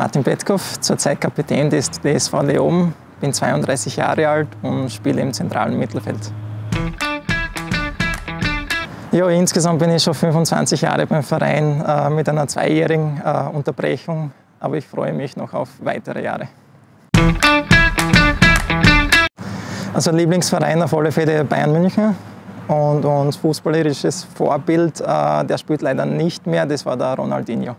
Martin Petkov, zurzeit Kapitän des DSV Leoben, bin 32 Jahre alt und spiele im zentralen Mittelfeld. Ja, insgesamt bin ich schon 25 Jahre beim Verein mit einer zweijährigen Unterbrechung, aber ich freue mich noch auf weitere Jahre. Also Lieblingsverein auf alle Fälle Bayern München und fußballerisches Vorbild, der spielt leider nicht mehr, das war der Ronaldinho.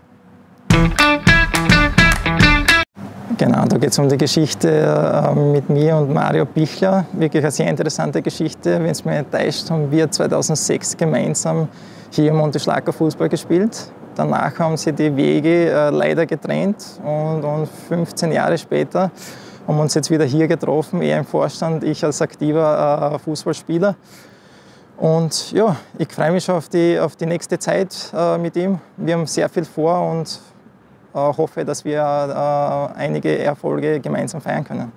Genau, da geht es um die Geschichte mit mir und Mario Pichler. Wirklich eine sehr interessante Geschichte. Wenn es mich nicht täuscht, haben wir 2006 gemeinsam hier im Monteschlacker Fußball gespielt. Danach haben sie die Wege leider getrennt und 15 Jahre später haben wir uns jetzt wieder hier getroffen, er im Vorstand, ich als aktiver Fußballspieler. Und ja, ich freue mich schon auf die nächste Zeit mit ihm. Wir haben sehr viel vor und hoffe, dass wir einige Erfolge gemeinsam feiern können.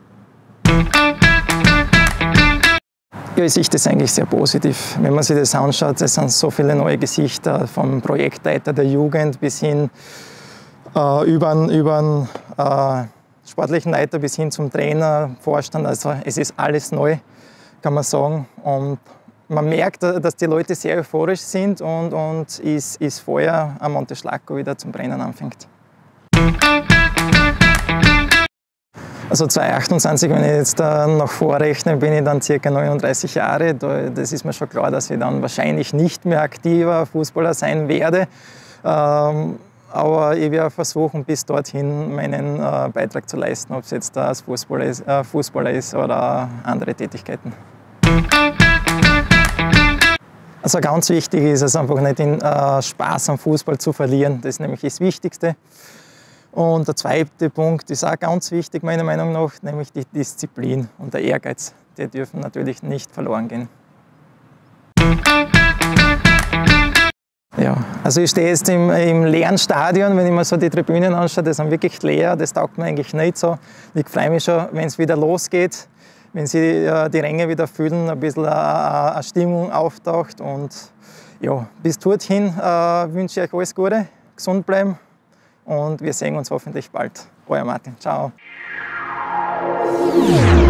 Ja, ich sehe das eigentlich sehr positiv. Wenn man sich das anschaut, es sind so viele neue Gesichter, vom Projektleiter der Jugend bis hin über den sportlichen Leiter bis hin zum Trainer, Vorstand. Also es ist alles neu, kann man sagen. Und man merkt, dass die Leute sehr euphorisch sind und ist Feuer am Monteschlacker wieder zum Brennen anfängt. Also 2028, wenn ich jetzt noch vorrechne, bin ich dann ca. 39 Jahre. Das ist mir schon klar, dass ich dann wahrscheinlich nicht mehr aktiver Fußballer sein werde. Aber ich werde versuchen, bis dorthin meinen Beitrag zu leisten, ob es jetzt als Fußballer ist oder andere Tätigkeiten. Also ganz wichtig ist es einfach nicht, den Spaß am Fußball zu verlieren. Das ist nämlich das Wichtigste. Und der zweite Punkt ist auch ganz wichtig, meiner Meinung nach, nämlich die Disziplin und der Ehrgeiz. Die dürfen natürlich nicht verloren gehen. Ja, also ich stehe jetzt im leeren Stadion, wenn ich mir so die Tribünen anschaue, die sind wirklich leer, das taugt mir eigentlich nicht so. Ich freue mich schon, wenn es wieder losgeht, wenn sie die Ränge wieder füllen, ein bisschen eine Stimmung auftaucht. Und ja, bis dorthin wünsche ich euch alles Gute, gesund bleiben. Und wir sehen uns hoffentlich bald. Euer Martin. Ciao.